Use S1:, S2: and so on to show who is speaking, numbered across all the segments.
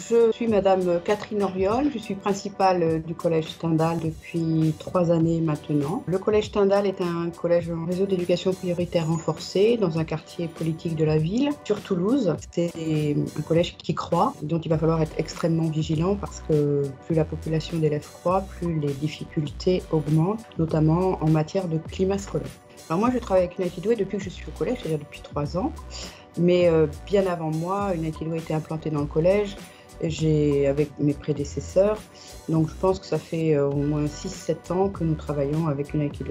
S1: Je suis Madame Catherine Auriol, je suis principale du collège Stendhal depuis 3 années maintenant. Le collège Stendhal est un collège en réseau d'éducation prioritaire renforcé dans un quartier politique de la ville, sur Toulouse. C'est un collège qui croît, dont il va falloir être extrêmement vigilant parce que plus la population d'élèves croît, plus les difficultés augmentent, notamment en matière de climat scolaire. Alors moi, je travaille avec United Way depuis que je suis au collège, c'est-à-dire depuis 3 ans. Mais bien avant moi, United Way était implantée dans le collège. Avec mes prédécesseurs. Donc je pense que ça fait au moins 6-7 ans que nous travaillons avec United Way.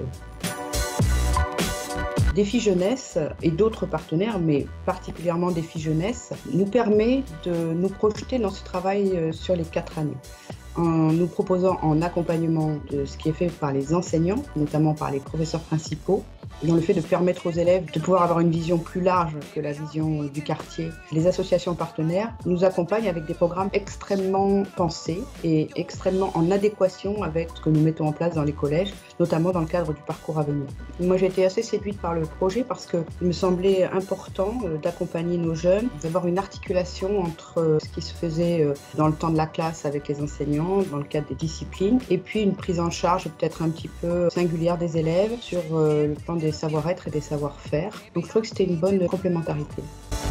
S1: Défi Jeunesse et d'autres partenaires, mais particulièrement Défi Jeunesse, nous permet de nous projeter dans ce travail sur les 4 années. En nous proposant en accompagnement de ce qui est fait par les enseignants, notamment par les professeurs principaux, dans le fait de permettre aux élèves de pouvoir avoir une vision plus large que la vision du quartier. Les associations partenaires nous accompagnent avec des programmes extrêmement pensés et extrêmement en adéquation avec ce que nous mettons en place dans les collèges, notamment dans le cadre du parcours à venir. Moi, j'ai été assez séduite par le projet parce qu'il me semblait important d'accompagner nos jeunes, d'avoir une articulation entre ce qui se faisait dans le temps de la classe avec les enseignants, dans le cadre des disciplines, et puis une prise en charge peut-être un petit peu singulière des élèves sur le plan des savoir-être et des savoir-faire. Donc je trouve que c'était une bonne complémentarité.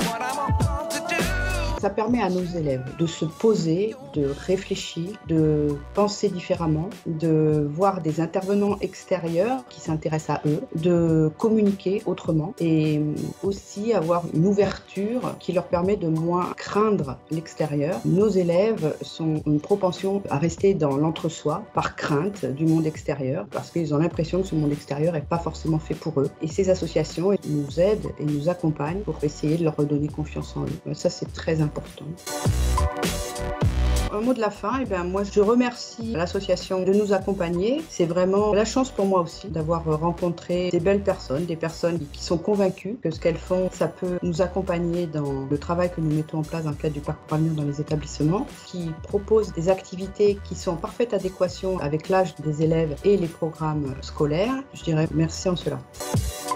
S1: Ça permet à nos élèves de se poser, de réfléchir, de penser différemment, de voir des intervenants extérieurs qui s'intéressent à eux, de communiquer autrement et aussi avoir une ouverture qui leur permet de moins craindre l'extérieur. Nos élèves ont une propension à rester dans l'entre-soi par crainte du monde extérieur parce qu'ils ont l'impression que ce monde extérieur n'est pas forcément fait pour eux. Et ces associations nous aident et nous accompagnent pour essayer de leur redonner confiance en eux. Ça, c'est très important. Un mot de la fin, moi je remercie l'association de nous accompagner. C'est vraiment la chance pour moi aussi d'avoir rencontré des belles personnes, des personnes qui sont convaincues que ce qu'elles font, ça peut nous accompagner dans le travail que nous mettons en place dans le cadre du parcours à venir dans les établissements, qui proposent des activités qui sont en parfaite adéquation avec l'âge des élèves et les programmes scolaires. Je dirais merci en cela.